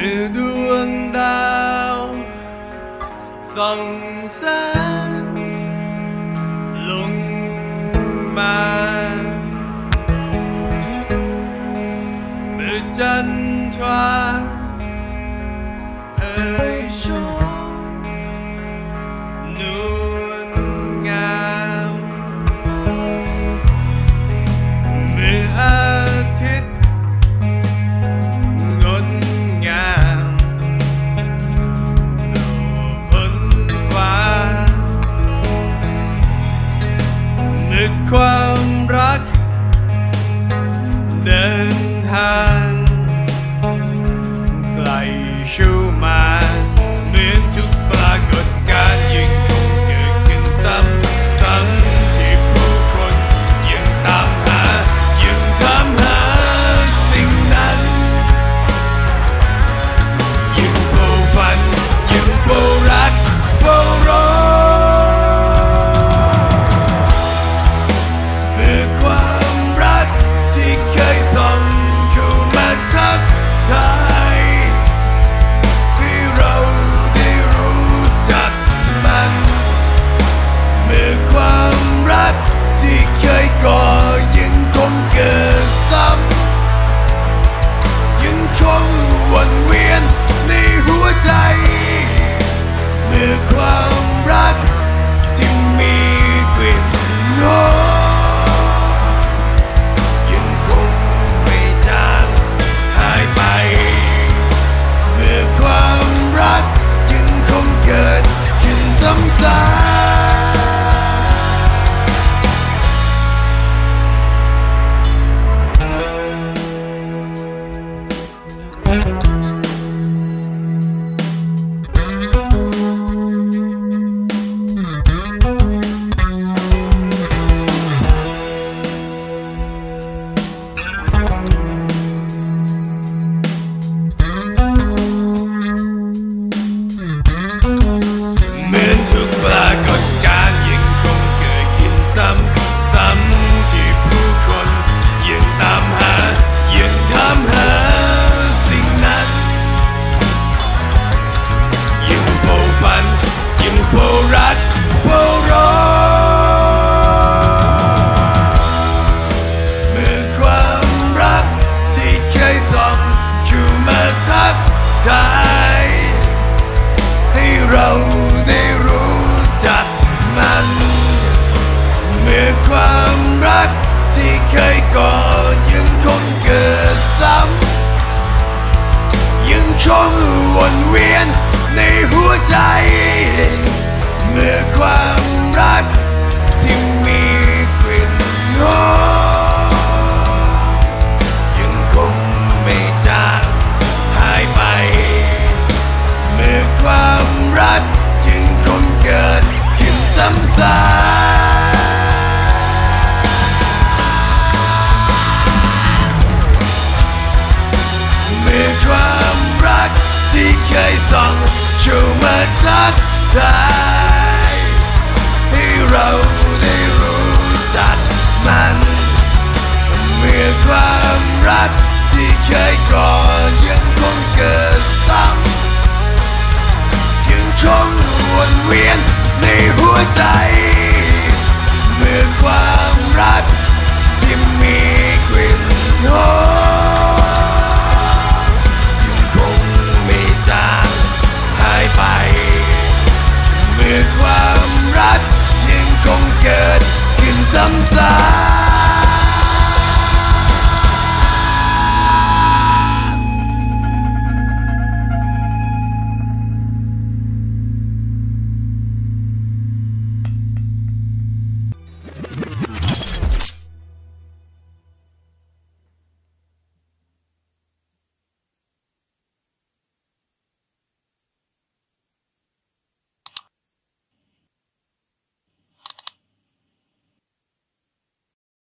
มื่อดวงดาวส่องแสงลงมาเมื่อจันทราเอ่ยชมนวลงามเมื่ออาทิตย์งดงามโลกพ้นฟ้าเมื่อความรักเดินทางไกลชูมาเหมือนทุกปรากฏการณ์ยังคงเกิดขึ้นซ้ำซ้ำที่ผู้คนยังตามหายังถามหาสิ่งนั้นยังเฝ้าฝันยังเฝ้ารักเฝ้ารอเมื่อความรักที่เคยส่องเข้ามาทักทายให้เราได้รู้จักมันเมื่อความรักที่เคยก่อยังคงเกิดซ้ำยังคงวนเวียนในหัวใจเมื่อความรักที่มีกลิ่นหอมยังคงไม่จางหายไปเมื่อความรักยังคงเกิดขึ้นซ้ำๆเหมือนทุกปรากฏการณ์ยังคงเกิดขึ้นซ้ำที่ผู้คนยังตามหายังถามหาสิ่งนั้นยังเฝ้าฝันยังเฝ้ารักเฝ้ารอเมื่อความรักที่เคยส่องเข้ามาทักทายให้เราได้รู้จักมันเมื่อความรักที่เคยก่อยังคงเกิดซ้ำยังคงวนเวียนในหัวใจเมื่อความรักที่มีกลิ่นหอมยังคงไม่จางหายไปเมื่อความรักยังคงเกิดขึ้นซ้ำๆเมื่อความรักที่เคยส่องเข้ามาทักทายให้เราได้รู้จักมันเมื่อความรักที่เคยก่อยังคงเกิดซ้ำยังคงวนเวียนในหัวใจเมื่อความรักที่มีกลิ่นหอมยังคงไม่จางหายไปเมื่อความรักยังคงเกิดขึ้นซ้ำ